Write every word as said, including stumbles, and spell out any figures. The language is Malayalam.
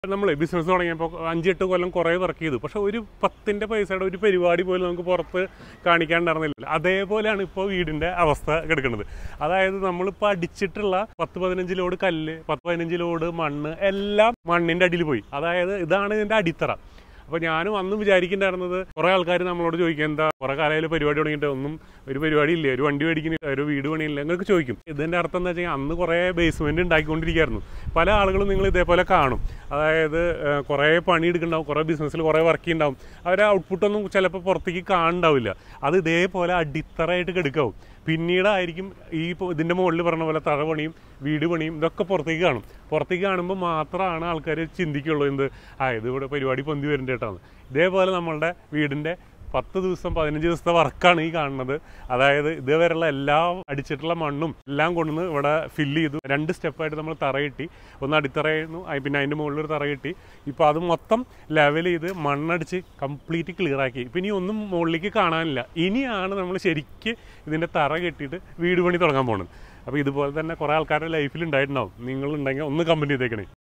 നമ്മൾ ബിസിനസ് തുടങ്ങിയപ്പോൾ അഞ്ചെട്ട് കൊല്ലം കുറേ വർക്ക് ചെയ്തു. പക്ഷെ ഒരു പത്തിൻ്റെ പൈസയുടെ ഒരു പരിപാടി പോലും നമുക്ക് പുറത്ത് കാണിക്കാണ്ടായിരുന്നില്ല. അതേപോലെയാണ് ഇപ്പോൾ വീടിൻ്റെ അവസ്ഥ കിടക്കുന്നത്. അതായത് നമ്മളിപ്പോൾ അടിച്ചിട്ടുള്ള പത്ത് പതിനഞ്ച് ലോഡ് കല്ല്, പത്ത് പതിനഞ്ച് ലോഡ് മണ്ണ് എല്ലാം മണ്ണിൻ്റെ അടിയിൽ പോയി. അതായത് ഇതാണ് ഇതിൻ്റെ അടിത്തറ. അപ്പോൾ ഞാനും അന്ന് വിചാരിക്കുന്നുണ്ടായിരുന്നത്, കുറേ ആൾക്കാർ നമ്മളോട് ചോദിക്കുക, എന്താ കുറേ കാലയിൽ പരിപാടി തുടങ്ങിയിട്ട് ഒന്നും ഒരു പരിപാടി ഇല്ല, ഒരു വണ്ടി മേടിക്കുന്നില്ല, ഒരു വീട് പണിയില്ല എന്നൊക്കെ ചോദിക്കും. ഇതിൻ്റെ അർത്ഥം എന്താ വെച്ചാൽ അന്ന് കുറേ ബേസ്മെൻറ്റ് ഉണ്ടാക്കിക്കൊണ്ടിരിക്കുകയായിരുന്നു. പല ആളുകളും നിങ്ങൾ ഇതേപോലെ കാണും. അതായത് കുറേ പണി എടുക്കുന്നുണ്ടാവും, കുറേ ബിസിനസ്സിൽ കുറേ വർക്ക് ചെയ്യുന്നുണ്ടാവും. അവരെ ഔട്ട്പുട്ടൊന്നും ചിലപ്പോൾ പുറത്തേക്ക് കാണുന്നുണ്ടാവില്ല. അത് ഇതേപോലെ അടിത്തറയായിട്ട് കിടക്കാവും. പിന്നീടായിരിക്കും ഈ ഇതിൻ്റെ മുകളിൽ പറഞ്ഞ പോലെ തറ പണിയും വീട് പണിയും ഇതൊക്കെ പുറത്തേക്ക് കാണും. പുറത്തേക്ക് കാണുമ്പോൾ മാത്രമാണ് ആൾക്കാർ ചിന്തിക്കുള്ളൂ, എന്ത് ആ ഇത് ഇവിടെ പരിപാടി പൊന്തി വരുന്നുണ്ട് കേട്ടാണ്. ഇതേപോലെ നമ്മളുടെ വീടിൻ്റെ പത്ത് ദിവസം പതിനഞ്ച് ദിവസത്തെ വർക്കാണ് ഈ കാണുന്നത്. അതായത് ഇതേവരെയുള്ള എല്ലാ അടിച്ചിട്ടുള്ള മണ്ണും എല്ലാം കൊണ്ടുവന്ന് ഇവിടെ ഫില്ല് ചെയ്തു. രണ്ട് സ്റ്റെപ്പായിട്ട് നമ്മൾ തറ കെട്ടി, ഒന്ന് അടിത്തറയായിരുന്നു, പിന്നെ അതിൻ്റെ മുകളിലൊരു തറ കെട്ടി. ഇപ്പോൾ അത് മൊത്തം ലെവൽ ചെയ്ത് മണ്ണടിച്ച് കംപ്ലീറ്റ് ക്ലിയറാക്കി. ഇപ്പം ഇനി ഒന്നും മുകളിലേക്ക് കാണാനില്ല. ഇനിയാണ് നമ്മൾ ശരിക്ക് ഇതിൻ്റെ തറ കെട്ടിയിട്ട് വീട് പണി തുടങ്ങാൻ പോകുന്നത്. അപ്പോൾ ഇതുപോലെ തന്നെ കുറേ ആൾക്കാരുടെ ലൈഫിൽ ഉണ്ടായിട്ടുണ്ടാവും. നിങ്ങളുണ്ടെങ്കിൽ ഒന്ന് കമൻറ്റ് ചെയ്തേക്കണേ.